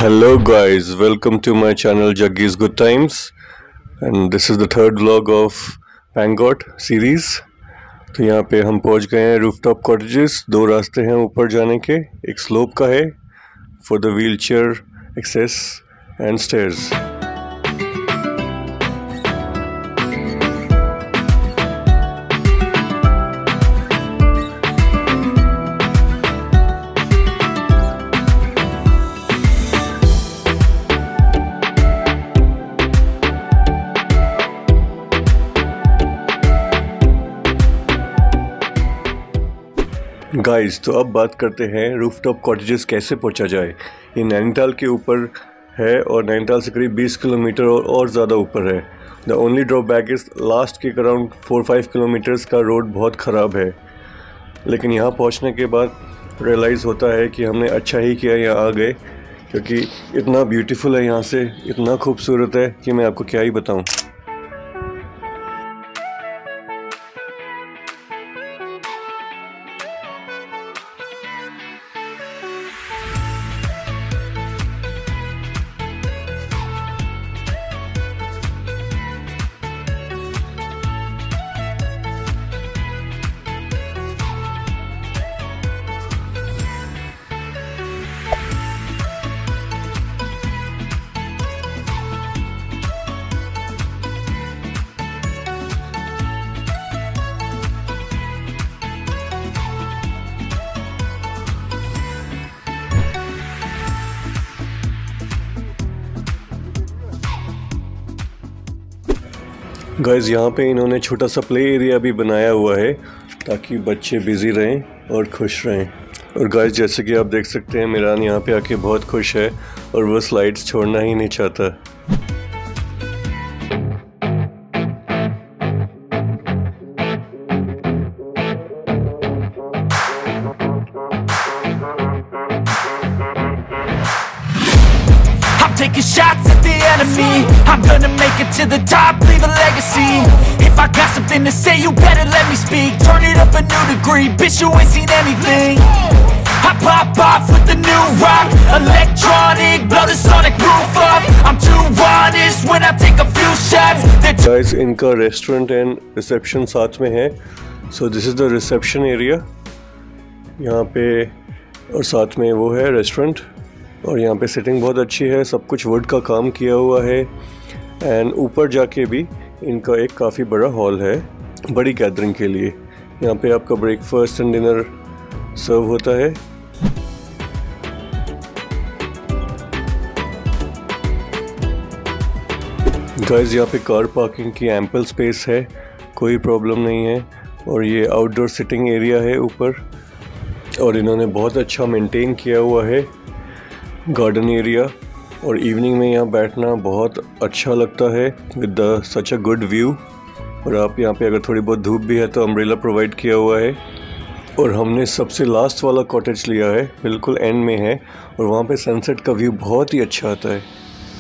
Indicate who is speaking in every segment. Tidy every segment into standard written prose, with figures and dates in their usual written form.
Speaker 1: Hello guys, welcome to my channel Jaggi's Good Times and this is the third vlog of Pangot series। तो यहाँ पे हम पहुँच गए हैं रूफटॉप कॉटेजेस। दो रास्ते हैं ऊपर जाने के, एक स्लोप का है for the wheelchair access and stairs. Guys, तो अब बात करते हैं रूफटॉप कॉटेजेस कैसे पहुंचा जाए। ये नैनीताल के ऊपर है और नैनीताल से करीब 20 किलोमीटर और ज़्यादा ऊपर है। The only drawback is last के अराउंड 4-5 किलोमीटर्स का रोड बहुत ख़राब है, लेकिन यहाँ पहुँचने के बाद रियलाइज़ होता है कि हमने अच्छा ही किया यहाँ आ गए, क्योंकि इतना ब्यूटीफुल है यहाँ से, इतना खूबसूरत है कि मैं आपको क्या ही बताऊँ। गाइस, यहाँ पे इन्होंने छोटा सा प्ले एरिया भी बनाया हुआ है ताकि बच्चे बिज़ी रहें और खुश रहें। और गाइस, जैसे कि आप देख सकते हैं, मिरान यहाँ पे आके बहुत खुश है और वो स्लाइड्स छोड़ना ही नहीं चाहता।
Speaker 2: Taking shots at the enemy, I'm gonna make it to the top, leave a legacy. If I got something to say, you better let me speak. Turn it up a new degree, bitch, you ain't seen anything. I pop off with the new rock, electronic, blow the sonic roof up. I'm too honest when I take a few shots.
Speaker 1: Guys, इनका restaurant and reception साथ में है। So this is the reception area यहाँ पे, और साथ में वो है रेस्टोरेंट। और यहाँ पे सिटिंग बहुत अच्छी है, सब कुछ वुड का काम किया हुआ है। एंड ऊपर जाके भी इनका एक काफ़ी बड़ा हॉल है बड़ी गैदरिंग के लिए। यहाँ पे आपका ब्रेकफास्ट एंड डिनर सर्व होता है। गाइस, यहाँ पे कार पार्किंग की एम्पल स्पेस है, कोई प्रॉब्लम नहीं है। और ये आउटडोर सिटिंग एरिया है ऊपर, और इन्होंने बहुत अच्छा मेंटेन किया हुआ है गार्डन एरिया। और इवनिंग में यहाँ बैठना बहुत अच्छा लगता है with such a good view. और आप यहाँ पे अगर थोड़ी बहुत धूप भी है तो अम्ब्रेला प्रोवाइड किया हुआ है। और हमने सबसे लास्ट वाला कॉटेज लिया है, बिल्कुल एंड में है, और वहाँ पे सनसेट का व्यू बहुत ही अच्छा आता है।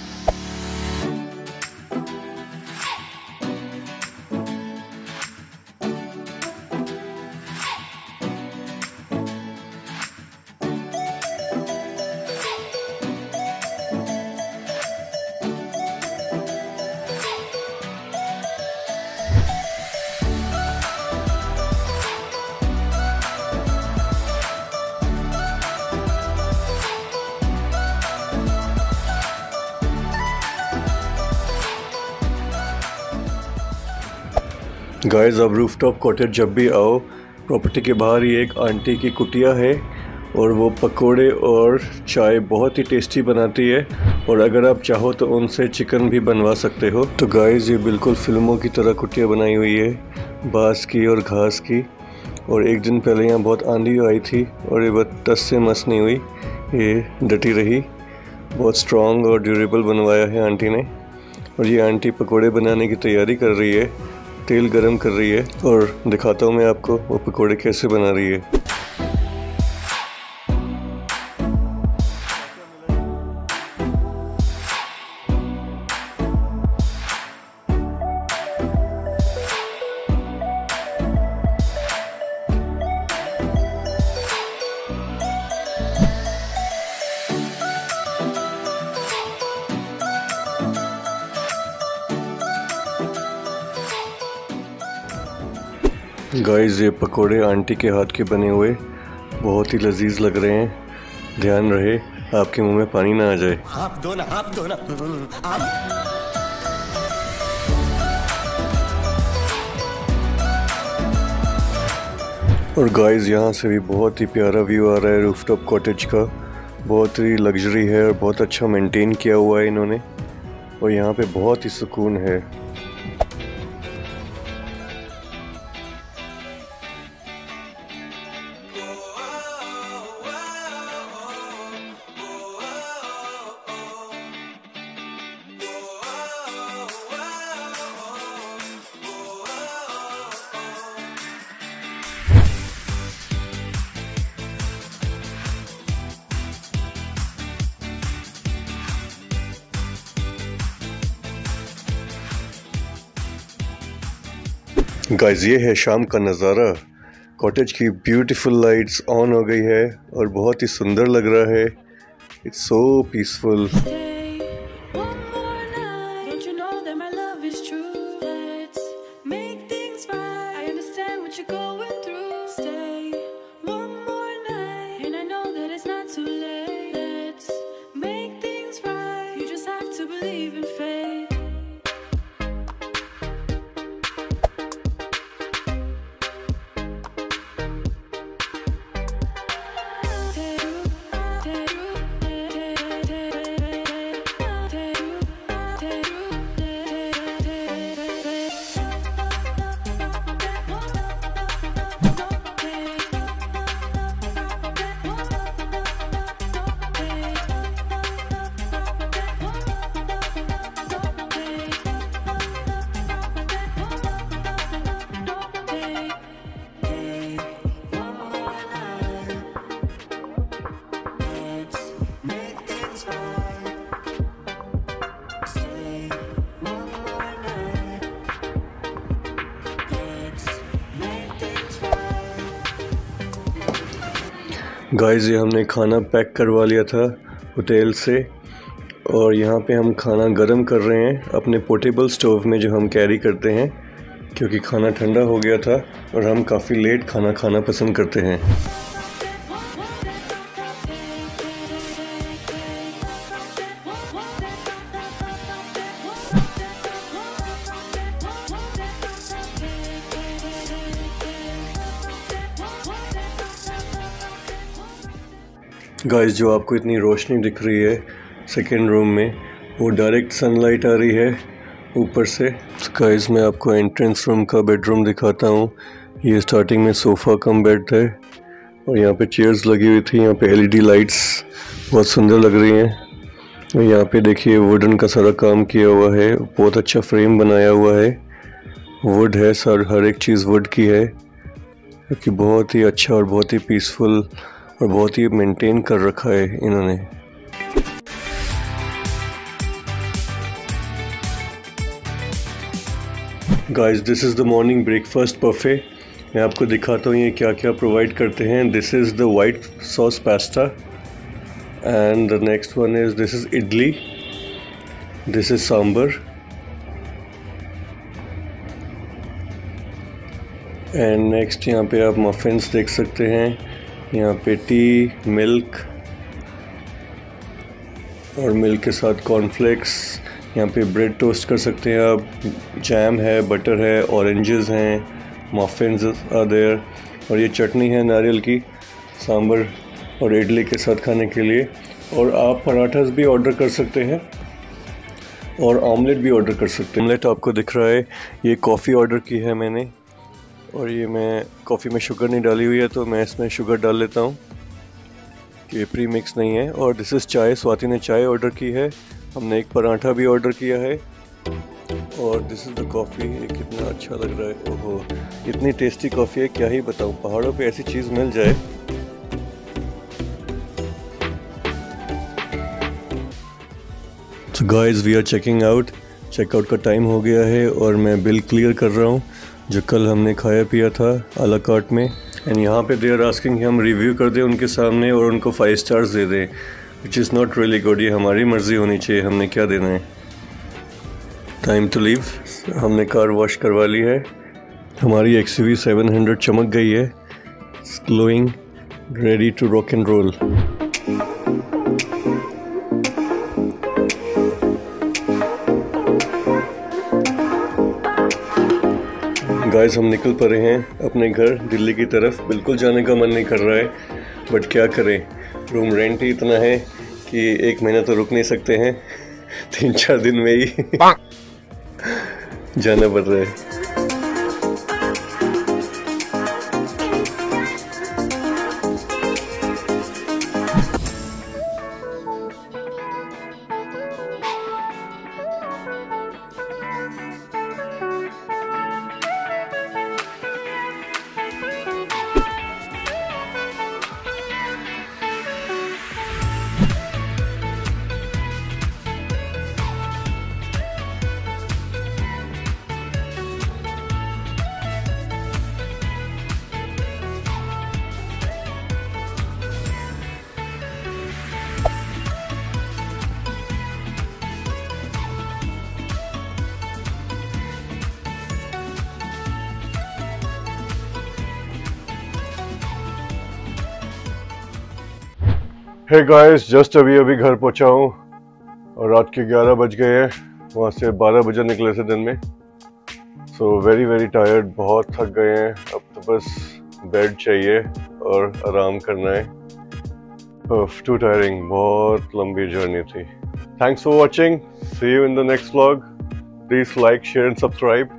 Speaker 1: गाइस, अब रूफटॉप कॉटेज जब भी आओ, प्रॉपर्टी के बाहर ही एक आंटी की कुटिया है और वो पकोड़े और चाय बहुत ही टेस्टी बनाती है। और अगर आप चाहो तो उनसे चिकन भी बनवा सकते हो। तो गाइस, ये बिल्कुल फिल्मों की तरह कुटिया बनाई हुई है, बांस की और घास की। और एक दिन पहले यहाँ बहुत आंधी आई थी और ये बस टस से मस नहीं हुई, ये डटी रही। बहुत स्ट्रॉन्ग और ड्यूरेबल बनवाया है आंटी ने। और ये आंटी पकोड़े बनाने की तैयारी कर रही है, तेल गरम कर रही है, और दिखाता हूँ मैं आपको वो पकोड़े कैसे बना रही है। गाइस ये पकोड़े आंटी के हाथ के बने हुए बहुत ही लजीज लग रहे हैं। ध्यान रहे आपके मुंह में पानी ना आ जाए।
Speaker 3: आप दो ना आप।
Speaker 1: और गाइस यहाँ से भी बहुत ही प्यारा व्यू आ रहा है रूफटॉप कॉटेज का। बहुत ही लग्जरी है और बहुत अच्छा मेंटेन किया हुआ है इन्होंने, और यहाँ पे बहुत ही सुकून है। गाइस ये है शाम का नज़ारा। कॉटेज की ब्यूटीफुल लाइट्स ऑन हो गई है और बहुत ही सुंदर लग रहा है। It's so peaceful. गाइस ये हमने खाना पैक करवा लिया था होटल से, और यहाँ पे हम खाना गरम कर रहे हैं अपने पोर्टेबल स्टोव में जो हम कैरी करते हैं, क्योंकि खाना ठंडा हो गया था और हम काफ़ी लेट खाना खाना पसंद करते हैं। गाइस जो आपको इतनी रोशनी दिख रही है सेकेंड रूम में, वो डायरेक्ट सनलाइट आ रही है ऊपर से। गाइस मैं आपको एंट्रेंस रूम का बेडरूम दिखाता हूँ। ये स्टार्टिंग में सोफ़ा कम बेड है और यहाँ पे चेयर्स लगी हुई थी। यहाँ पे एलईडी लाइट्स बहुत सुंदर लग रही हैं। और यहाँ पे देखिए वुडन का सारा काम किया हुआ है, बहुत अच्छा फ्रेम बनाया हुआ है। वुड है सर, हर एक चीज़ वुड की है, क्योंकि बहुत ही अच्छा और बहुत ही पीसफुल और बहुत ही मेंटेन कर रखा है इन्होंने। Guys this is the morning breakfast buffet. मैं आपको दिखाता हूँ ये क्या क्या प्रोवाइड करते हैं। This is the white sauce pasta and the next one is this is idli, this is sambar and next यहाँ पे आप मफिन्स देख सकते हैं। यहाँ पे टी, मिल्क और मिल्क के साथ कॉर्नफ्लेक्स। यहाँ पे ब्रेड टोस्ट कर सकते हैं आप, जैम है, बटर है, ऑरेंजेस हैं, मफिन्स आर देयर, और ये चटनी है नारियल की सांबर और इडली के साथ खाने के लिए। और आप पराठास भी ऑर्डर कर सकते हैं और ऑमलेट भी ऑर्डर कर सकते हैं। ऑमलेट आपको दिख रहा है, ये कॉफ़ी ऑर्डर की है मैंने, और ये मैं कॉफ़ी में शुगर नहीं डाली हुई है तो मैं इसमें शुगर डाल लेता हूँ, ये प्री मिक्स नहीं है। और दिस इज़ चाय, स्वाति ने चाय ऑर्डर की है। हमने एक पराठा भी ऑर्डर किया है। और दिस इज़ द कॉफ़ी। ये कितना अच्छा लग रहा है, ओहो इतनी टेस्टी कॉफ़ी है क्या ही बताऊँ। पहाड़ों पे ऐसी चीज़ मिल जाए। तो guys we are checking out. Checkout का टाइम हो गया है और मैं बिल क्लियर कर रहा हूँ जो कल हमने खाया पिया था अला कार्ट में। एंड यहाँ पे दे आर आस्किंग हम रिव्यू कर दें उनके सामने और उनको 5 स्टार्स दे दें, which is not really good. ये हमारी मर्ज़ी होनी चाहिए, हमने क्या देना है। Time to leave. हमने कार वॉश करवा ली है हमारी XUV 700 चमक गई है, glowing, ready to rock and roll. Guys, हम निकल पड़े हैं अपने घर दिल्ली की तरफ। बिल्कुल जाने का मन नहीं कर रहा है, बट क्या करें, रूम रेंट ही इतना है कि 1 महीना तो रुक नहीं सकते हैं। 3-4 दिन में ही जाना पड़ रहा है। हे गाइस, जस्ट अभी घर पहुंचा हूँ और रात के 11 बज गए हैं। वहाँ से 12 बजे निकले थे दिन में। सो वेरी टायर्ड, बहुत थक गए हैं। अब तो बस बेड चाहिए और आराम करना है। टू टायरिंग, बहुत लंबी जर्नी थी। Thanks for watching, see you in the next vlog. Please like, share and subscribe.